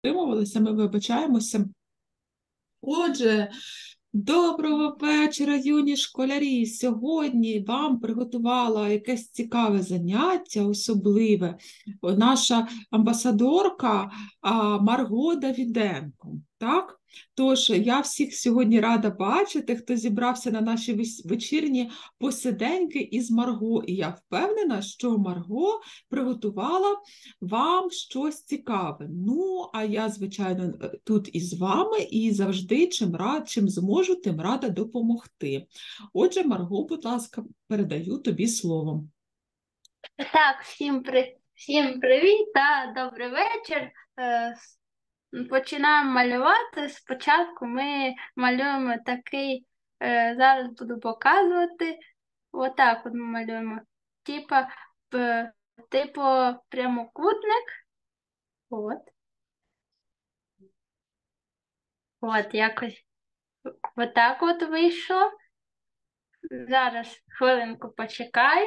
Дотримувалися, ми вибачаємося. Отже, доброго вечора, юні школярі! Сьогодні вам приготувала якесь цікаве заняття, особливе, наша амбасадорка Марго Давіденко. Так? Тож, я всіх сьогодні рада бачити, хто зібрався на наші вечірні посиденьки із Марго. І я впевнена, що Марго приготувала вам щось цікаве. Ну, а я, звичайно, тут із вами і завжди, чим зможу, тим рада допомогти. Отже, Марго, будь ласка, передаю тобі слово. Так, всім привіт та добрий вечір. Починаємо малювати. Спочатку ми малюємо такий, зараз буду показувати. Отак от ми малюємо. Типу прямокутник. От якось отак от вийшло. Зараз хвилинку почекаю.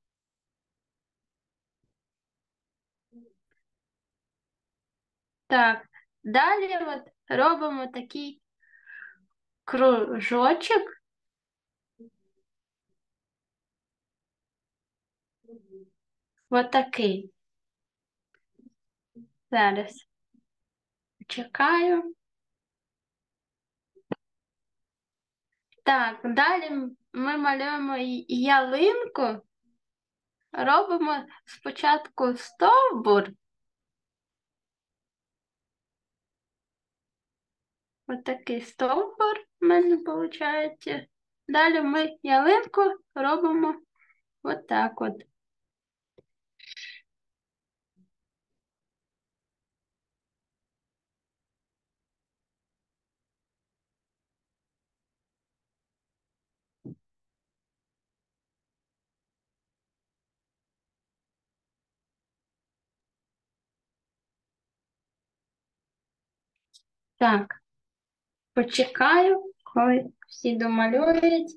Так, далі от робимо такий кружочок. Ось такий. Зараз чекаю. Так, далі ми малюємо ялинку. Робимо спочатку стовбур. Ось такий стовбур в мене виходить. Далі ми ялинку робимо отак от. Так, почекаю, коли всі домалюють.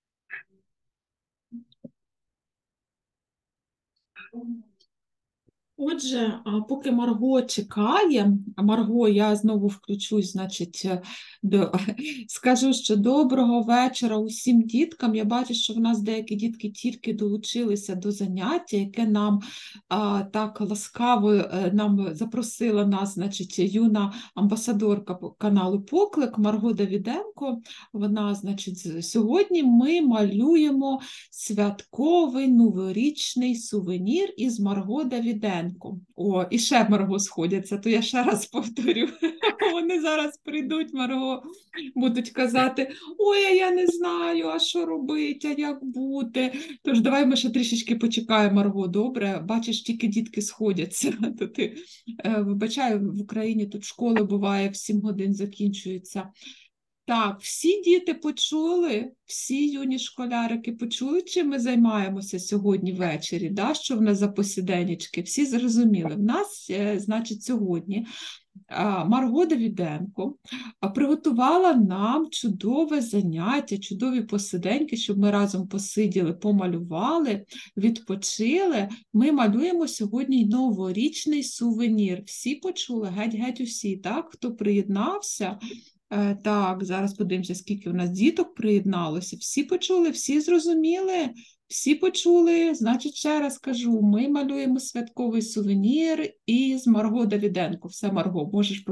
Отже, поки Марго чекає, Марго, я знову включусь, значить, скажу, що доброго вечора усім діткам. Я бачу, що в нас деякі дітки тільки долучилися до заняття, яке нам так ласкаво нам запросила нас, значить, юна амбасадорка каналу Поклик Марго Давіденко. Вона, значить, сьогодні ми малюємо святковий новорічний сувенір із Марго Давіденко. О, і ще Марго сходяться, то я ще раз повторю. Вони зараз прийдуть, Марго, будуть казати, ой, а я не знаю, а що робити, а як бути. Тож давай ми ще трішечки почекаємо, Марго, добре? Бачиш, тільки дітки сходяться. То ти, вибачай, в Україні тут школи буває, в 7 годин закінчується. Так, всі діти почули, всі юні школярики почули, чим ми займаємося сьогодні ввечері, да? Що в нас за посиденечки, всі зрозуміли. В нас, значить, сьогодні Марго Давіденко приготувала нам чудове заняття, чудові посиденьки, щоб ми разом посиділи, помалювали, відпочили. Ми малюємо сьогодні новорічний сувенір. Всі почули, геть-геть усі, так? Хто приєднався? Так, зараз подивимося, скільки в нас діток приєдналося. Всі почули, всі зрозуміли, всі почули. Значить, ще раз кажу, ми малюємо святковий сувенір із Марго Давіденко. Все, Марго, можеш...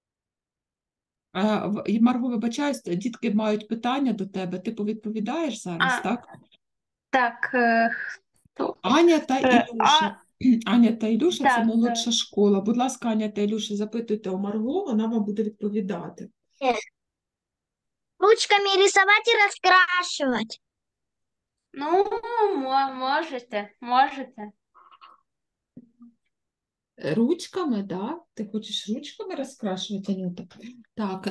Марго, вибачаюсь, дітки мають питання до тебе. Ти повідповідаєш зараз, так? Так. Аня та Ілюша. Аня та Ілюша – це Так, молодша школа. Будь ласка, Аня та Ілюша, запитуйте у Марго, вона вам буде відповідати. Ручками рисовать и раскрашивать. Ну, можете. Ручками, да? Ти хочеш ручками розкрашувати, Анюта? Так,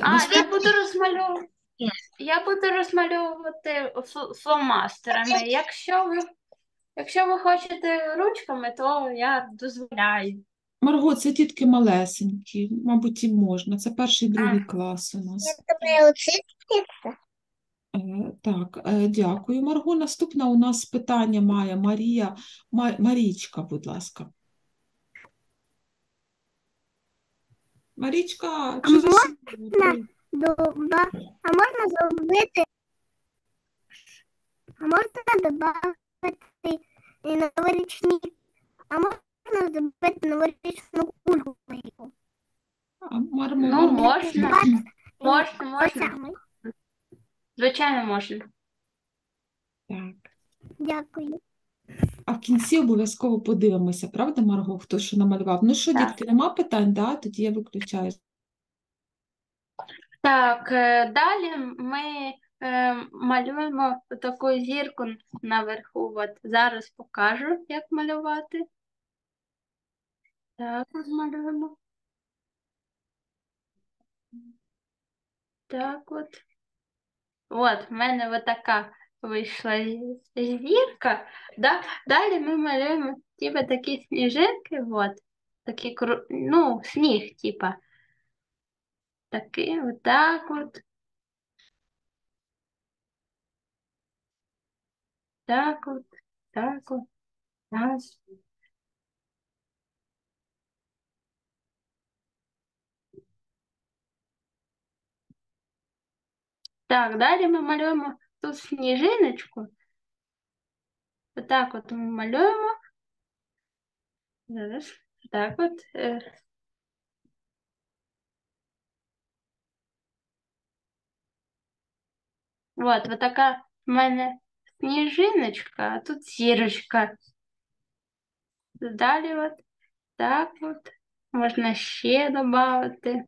я буду розмальовувати фломастерами. Якщо ви хочете ручками, то я дозволяю. Марго, це дітки малесенькі, мабуть, їм можна. Це 1-2 клас у нас. Так, дякую, Марго. Наступне у нас питання має Марічка, будь ласка. Марічка, А що за можна символ? А можна зробити, а можна додати новорічні, а можна зробити новорічну кульку. Ну, можна. Давайте Можна. оцями. Звичайно, можна. Так. Дякую. А в кінці обов'язково подивимося, правда, Марго, хто що намалював? Ну що, Так. дітки, нема питань, да? Тоді я виключаю. Так, далі ми малюємо таку зірку наверху. От зараз покажу, як малювати. Так, от малюємо. Так от. От, в мене от така вийшла зірка. Далі ми малюємо типа такі сніжинки, от. Такі, ну, сніг, типа. Такий, отак от. Так от, так от, так. Так, далі ми малюємо тут сніжиночку. Отак от ми малюємо. Зараз. Так от. От така в мене сніжиночка, а тут зірочка. Далі от так от. Можна ще додати.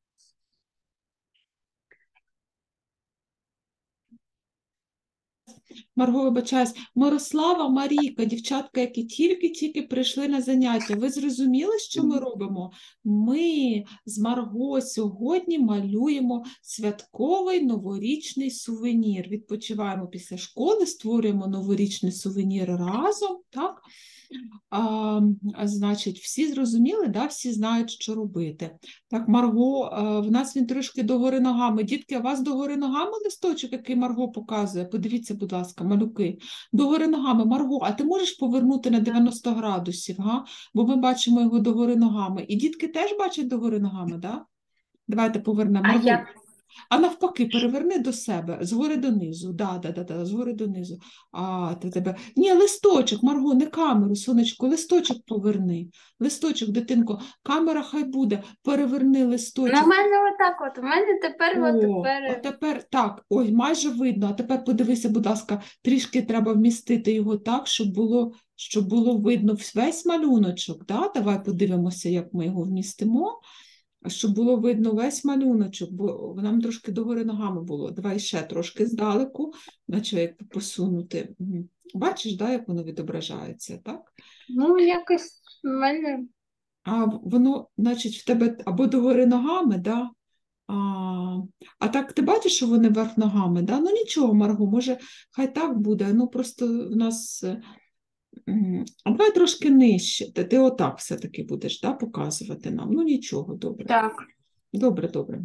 Марго, вибачаюсь, Мирослава, Марійка, дівчатка, які тільки-тільки прийшли на заняття. Ви зрозуміли, що ми робимо? Ми з Марго сьогодні малюємо святковий новорічний сувенір. Відпочиваємо після школи, створюємо новорічний сувенір разом, так? Значить, всі зрозуміли, да? Всі знають, що робити. Так, Марго, в нас він трошки догори ногами. Дітки, а у вас догори ногами листочок, який Марго показує? Подивіться, будь ласка, малюки. Догори ногами. Марго, а ти можеш повернути на 90 градусів, га? Бо ми бачимо його догори ногами. І дітки теж бачать догори ногами, да? Давайте повернемо. А Марго, як? а навпаки, переверни до себе, згори донизу. Да, згори донизу. Тебе. Ні, листочок, Марго, не камеру, сонечко, листочок поверни. Листочок, дитинко, камера хай буде, переверни Ну, листочок. в мене отак от. У мене тепер от От тепер так, ой, майже видно. А тепер подивися, будь ласка, трішки треба вмістити його так, щоб було видно весь малюночок. Да? Давай подивимося, як ми його вмістимо. Щоб було видно весь малюночок, бо нам трошки догори ногами було. Давай ще трошки здалеку, наче як посунути. Бачиш, да, як воно відображається, так? Ну, якось в мене. А воно, значить, в тебе або догори ногами, да? А так ти бачиш, що вони вверх ногами, да? Ну нічого, Марго, може, хай так буде. Ну просто в нас. А давай трошки нижче. Ти отак все-таки будеш, да, показувати нам. Ну нічого, добре. Так. Добре, добре.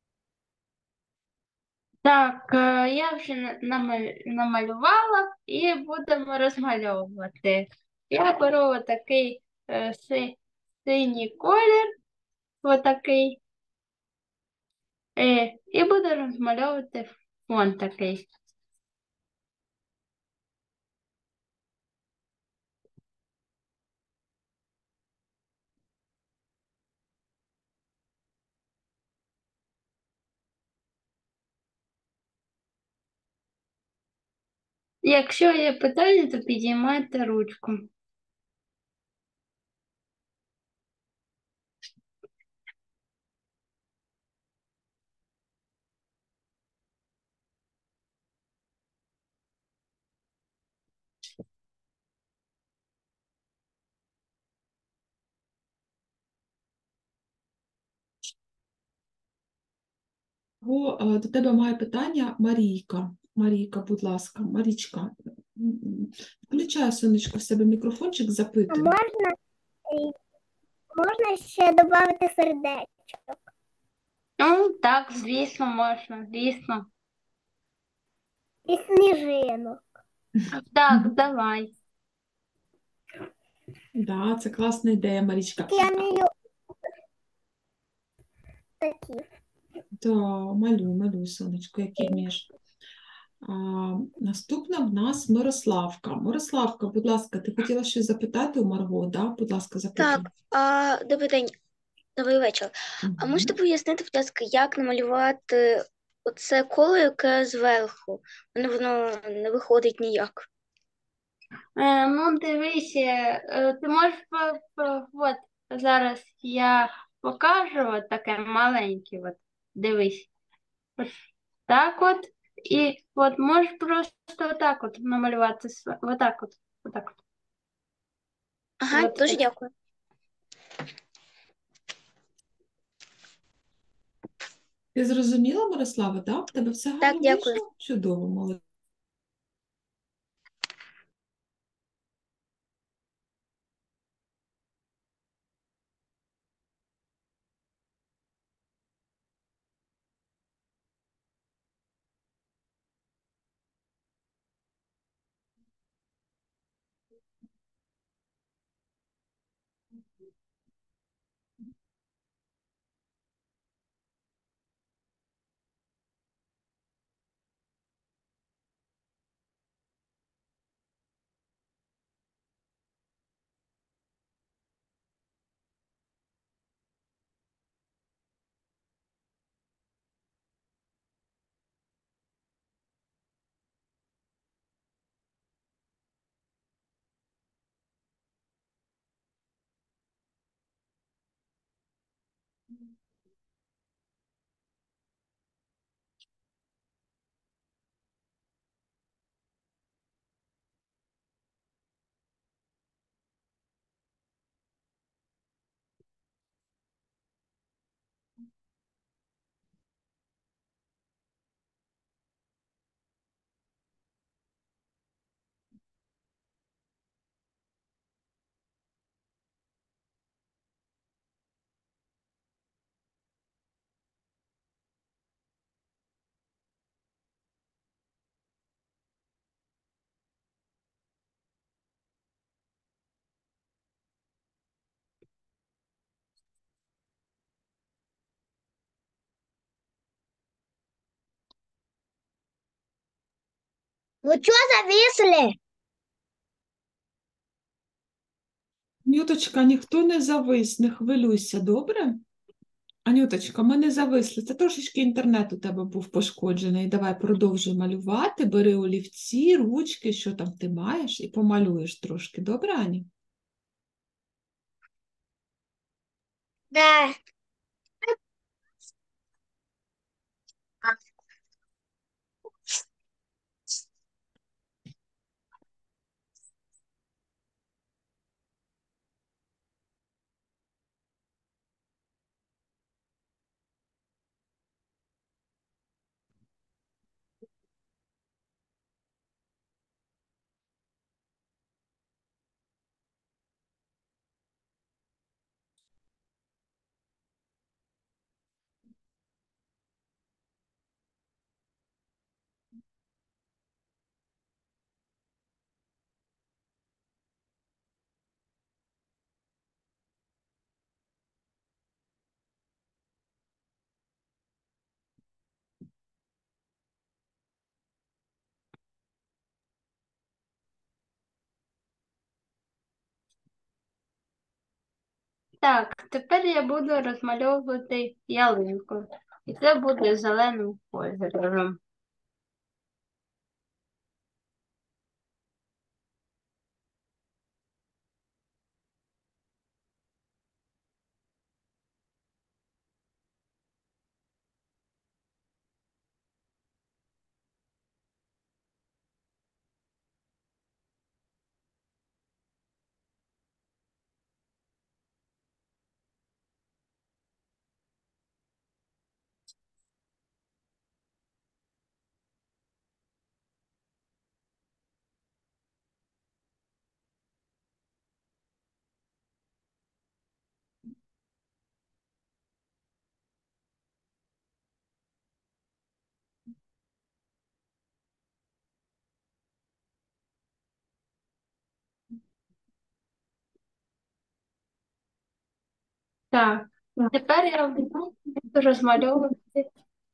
Так, я вже намалювала і будемо розмальовувати. Я беру такий синій колір, отакий, і буду розмальовувати фон такий. Якщо є питання, то підіймайте ручку. До тебе має питання Марійка. Марійка, будь ласка, Марічка, включай, сонечко, в себе мікрофончик, А запитуй. можна ще додати сердечко? Ну, так, звісно, можна, звісно. І сніжинок. Так, давай. Да, це класна ідея, Марічка. Я вмію, такі. Да, малюй, малюй, сонечко, які вмієш. Наступна в нас Мирославка. Мирославка, будь ласка, ти хотіла щось запитати у Марго, да? Будь ласка, запитуй. Так, добрий день, добрий вечір. А можете Мгм. пояснити, будь ласка, як намалювати оце коло, яке зверху? Воно не виходить ніяк. Ну, дивись, ти можеш от зараз я покажу от таке маленьке, от дивись. От так от. І от можеш просто отак от намалювати отак от. Отак от. Ага, От дуже так. дякую. Ти зрозуміла, Мирослава, да? В тебе все Так, гарно дякую. вийшло? Чудово, молодець. Ви чого зависли? Нюточка, ніхто не завис, не хвилюйся, добре? Анюточка, ми не зависли. Це трошечки інтернет у тебе був пошкоджений. Давай продовжуй малювати, бери олівці, ручки, що там ти маєш, і помалюєш трошки. Добре, Ані? Да. Так, тепер я буду розмальовувати ялинку. І це буде зеленим кольором. Так, Тепер я буду розмальовувати.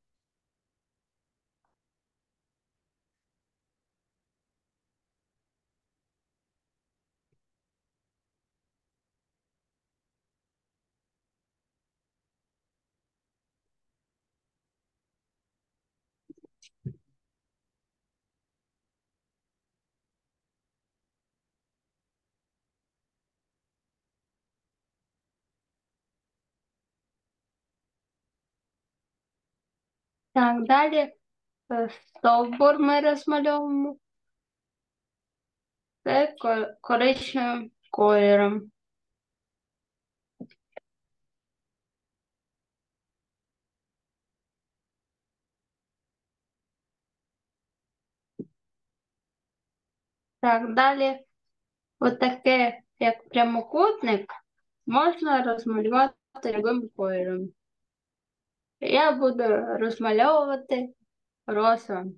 Так, далі стовбур ми розмальовуємо. Це коричневим кольором. Так, далі отаке, як прямокутник, можна розмалювати любим кольором. Я буду розмальовувати росом.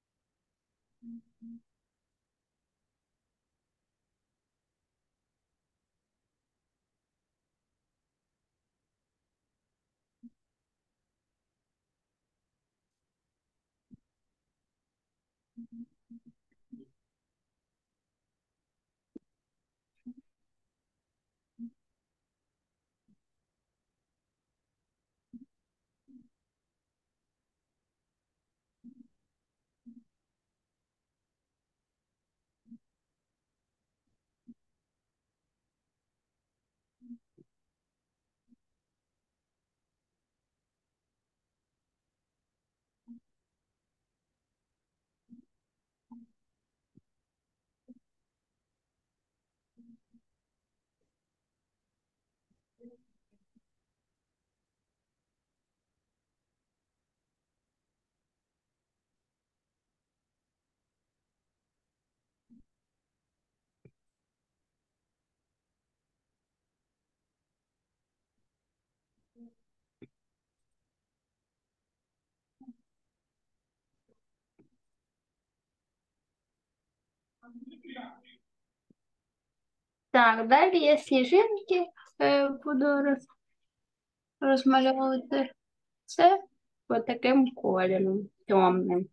Так, далі я сніжинки буду розмальовувати. Це таким кольором темним.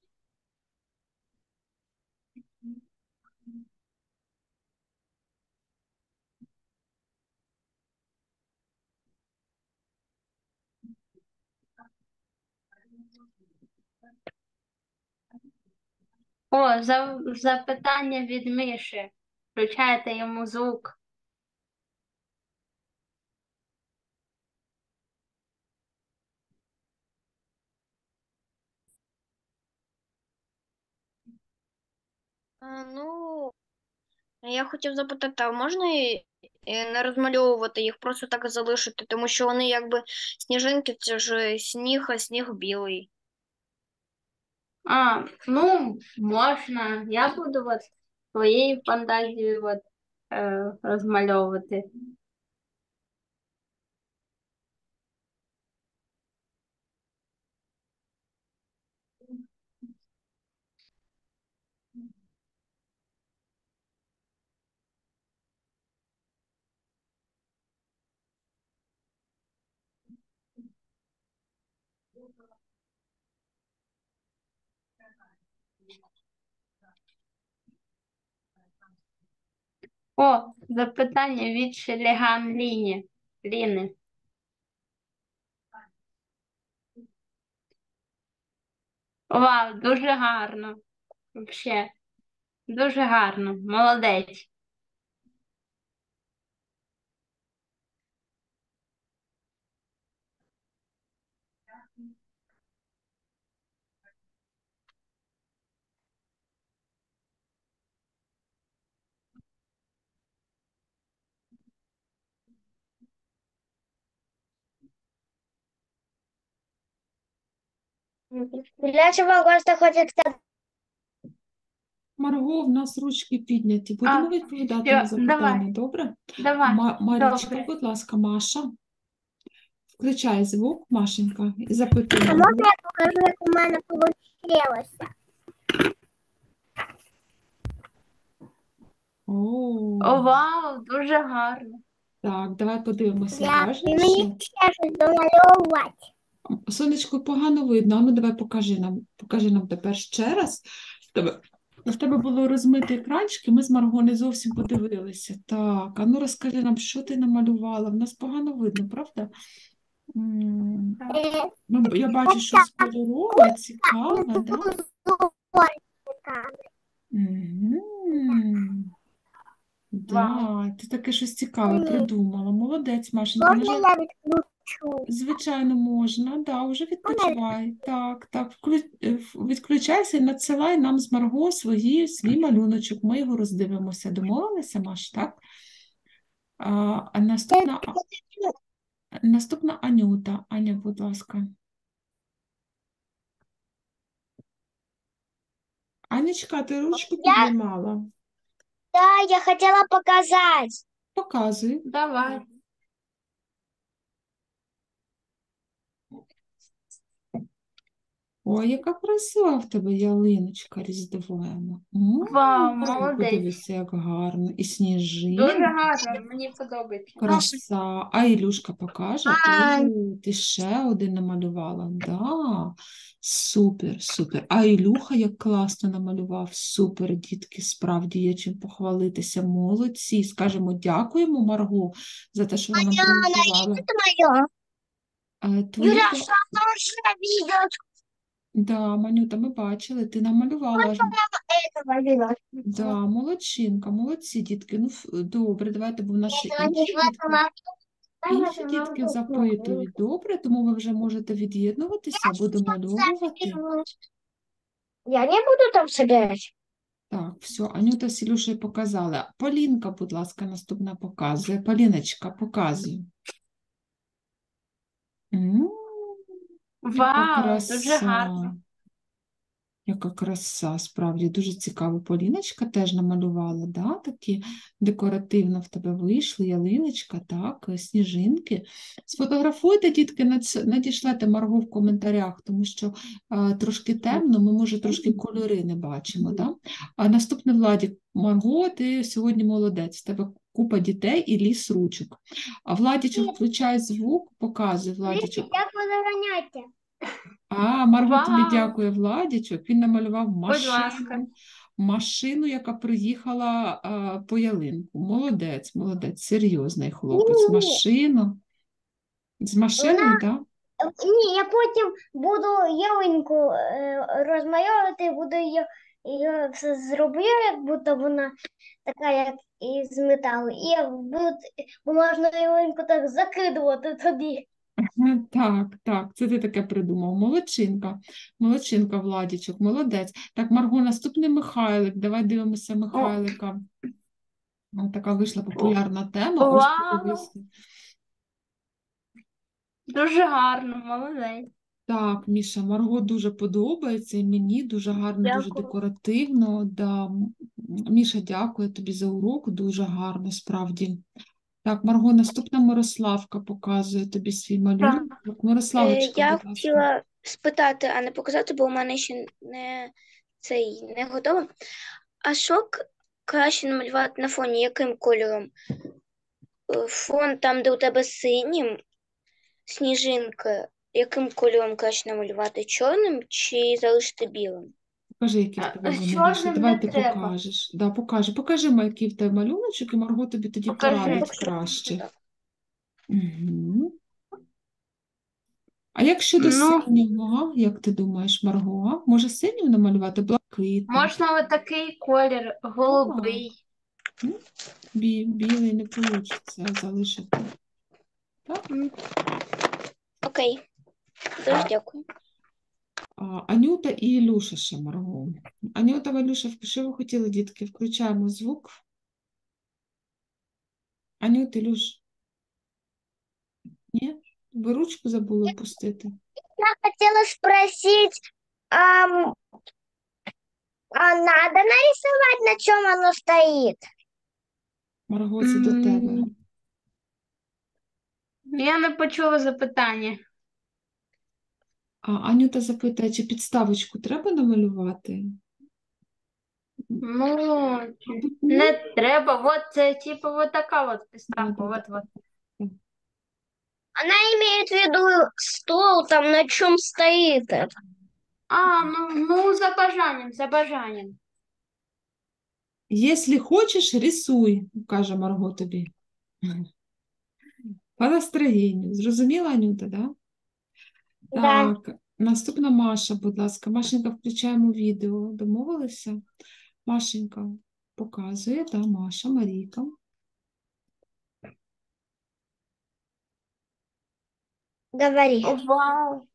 О, запитання від Миші. Включайте йому звук. Ну, я хотів запитати, а можна не розмальовувати їх, просто так залишити, тому що вони якби сніжинки, це ж сніг, а сніг білий. А, ну, можна. Я буду своєю фантазією розмальовувати. О, запитання від Шеліган Ліни. Вау, дуже гарно. Взагалі, дуже гарно. Молодець. Для чего Госта хочет сказать? Марго, в нас ручки підняті. Будемо відповідати на Все, запитання, добре? давай. Марічка, Добре. будь ласка, Маша. Включай звук, Машенька, і запитуй А Марго. можно я покажу, как у меня получилось? О, О, вау, дуже гарно. Так, давай подивимося Я уважніше. мені ще щось домальовувати. Сонечко, погано видно. А ну давай покажи нам тепер ще раз. В тебе було розмите екранчики, ми з Марго не зовсім подивилися. Так, а ну розкажи нам, що ти намалювала? В нас погано видно, правда? М, Е, Я бачу щось кольорове, цікаве, да? Мгм. Да, ти таке щось цікаве придумала. Молодець, Машенька. На Можна жаль, я відключу? звичайно, можна. Да, вже відпочивай. Так, так. Відключайся і надсилай нам з Марго свій малюночок. Ми його роздивимося. Домовилися, Маш, так? А наступна Анюта. Аня, будь ласка. Анечка, ти ручку піднімала? Да, я хотела показать. Показуй. Давай. Ой, яка красива в тебе ялиночка різдвяна. Вау, молодець. Подивися, як гарно. І Дуже сніжинки. гарно, мені подобається. Краса. А Ілюшка покаже? Ти ще один намалювала. Да. Супер, супер. А Ілюха як класно намалював. Супер, дітки, справді є чим похвалитися. Молодці. Скажемо, дякуємо Марго за те, що вона приготувала. Это мое. Твої Юля, ко- что тоже видео Да, Манюта, ми бачили, ти намалювала. этого видео. Да, молодчинка, молодці, дітки. Ну, добре, давайте, бо в нас ще Это не інші дітки запитують. Добре, тому ви вже можете від'єднуватися або домальовувати. Я не буду там собирать. Так, все, Анюта з Ілюшею показали. Полінка, будь ласка, наступна показує. Поліночка, показуй. М, Яка Вау, дуже краса. гарно. Яка краса, справді, дуже цікаво. Поліночка теж намалювала, да? Такі декоративно в тебе вийшли, ялиночка, так, сніжинки. Сфотографуйте, дітки, надішлете Марго в коментарях, тому що трошки темно, ми, може, трошки кольори не бачимо. Да? А наступне, Владік, Марго, ти сьогодні молодець, в тебе купа дітей і ліс ручок. А Владічок, включай звук, показуй, Владічок. Як ви заганяєте? Марго тобі Вау. дякує, Владічок. Він намалював ласка. машину, яка приїхала по ялинку. Молодець, молодець, серйозний хлопець. Машину. З машиною, так? Ні, я потім буду ялинку розмальовувати, буду її все зроблю, як будто вона така, як із металу. І я буду бумажну ялинку так закидувати туди. Так, так, це ти таке придумав. Молодчинка, молодчинка, Владічок, молодець. Так, Марго, наступний Михайлик. Давай дивимося Михайлика. Така вийшла популярна тема. Ось Вау. подивися. Дуже гарно, молодець. Так, Міша, Марго дуже подобається, і мені дуже гарно, дуже Дякую. декоративно. Да. Міша, дякую тобі за урок, дуже гарно, справді. Так, Марго, наступна Мирославка показує тобі свій малюнок. Мирославочка, Я будь ласка. хотіла спитати, а не показати, бо у мене ще не готово. А що краще намалювати на фоні? Яким кольором? Фон там, де у тебе синім, сніжинка, яким кольором краще намалювати? Чорним чи залишити білим? Покажи, які в тебе вони чорним вийшли. не Давай ти треба. покажеш. Да, покажи, який в тебе малюночок, і Марго тобі тоді Покажи. порадить краще. Угу. А як щодо Ну. синього, як ти думаєш, Марго? Може синім намалювати? Блакитний? Можна отакий колір, голубий. Білий не вийде залишити. Так? Окей. Дуже дякую. Анюта і Ілюша ще, Марго. Анюта, Валюша, що ви хотіли, дітки? Включаємо звук. Анюта, Ілюш. Ні? Ви ручку забули опустити? Я хотела спросить, надо нарисовать, на чем оно стоит? Марго, це до тебе. Я не почула запитання. Анюта запитає, чи підставочку треба намалювати? Ну, Мабуть, ні? не треба. Вот це типу вот така вот Да, приставка. да, Вот, вот. Она имеет в виду стол, там на чем стоит это. А, ну, за бажанням, за бажанням. Якщо хочеш, рисуй, каже Марго тобі. По настроєнню. Зрозуміла, Анюта, да? Да. Так, наступна Маша, будь ласка. Машенька, включаємо відео. Домовилися? Машенька показує, да, Маша, Марійка. Говори. Вау.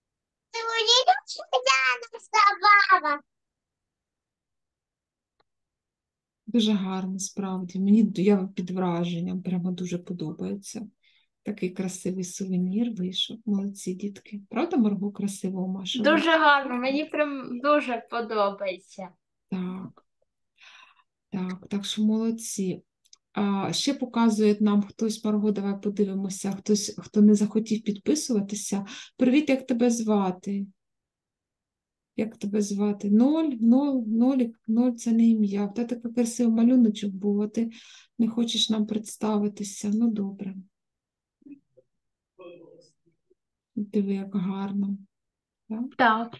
Дуже гарно, справді. Я під враженням, прямо дуже подобається. Такий красивий сувенір вийшов. Молодці дітки. Правда, Марго, красиво у Маші? Дуже гарно, мені прям дуже подобається. Так, так що молодці. Ще показує нам хтось, Марго, давай подивимося, хтось, хто не захотів підписуватися. Привіт, як тебе звати? Як тебе звати? Ноль це не ім'я. В тебе такий красивий малюночок був, а ти не хочеш нам представитися. Ну, добре. Диви, як гарно. Так? Так.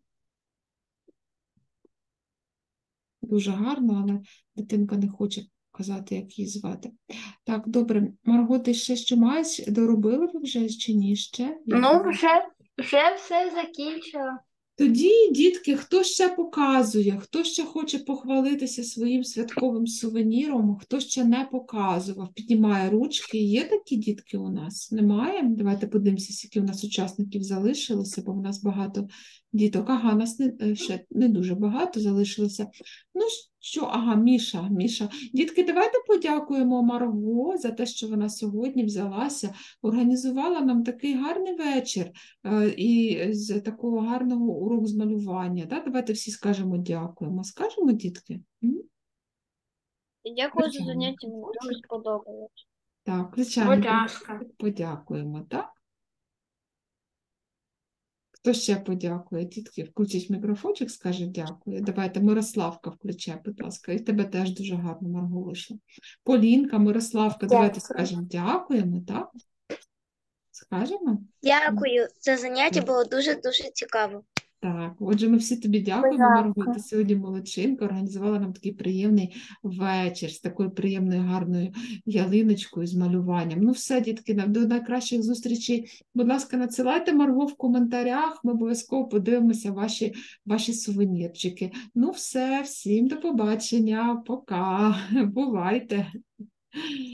Дуже гарно, але дитинка не хоче казати, як її звати. Так, добре. Марго, ти ще що маєш? Доробили ви вже чи ні ще? Ну, вже все закінчила. Тоді, дітки, хто ще показує, хто ще хоче похвалитися своїм святковим сувеніром, хто ще не показував, піднімає ручки. Є такі дітки у нас? Немає? Давайте подивимося, скільки у нас учасників залишилося, бо у нас багато діток. Ага, нас ще не дуже багато залишилося. Ну що, ага, Міша. Дітки, давайте подякуємо Марго за те, що вона сьогодні взялася, організувала нам такий гарний вечір і з такого гарного уроку з малювання. Так? Давайте всі скажемо дякуємо. Скажемо, дітки? Дякую за Звичайно. заняття, мені дуже сподобалось. Так, звичайно, Будь ласка. подякуємо, так? Хто ще подякує? Дітки, включіть мікрофончик, скаже дякую. Давайте, Мирославка включай, будь ласка. І тебе теж дуже гарно, Марго, вийшло. Полінка, Мирославка, давайте скажемо дякуємо, так? Скажемо? Дякую. Це заняття було дуже-дуже цікаво. Так, отже, ми всі тобі дякуємо, Марго. Ти сьогодні молодчинка, організувала нам такий приємний вечір з такою приємною, гарною ялиночкою, з малюванням. Ну все, дітки, до найкращих зустрічей. Будь ласка, надсилайте Марго в коментарях, ми обов'язково подивимося ваші сувенірчики. Ну все, всім до побачення, пока, бувайте.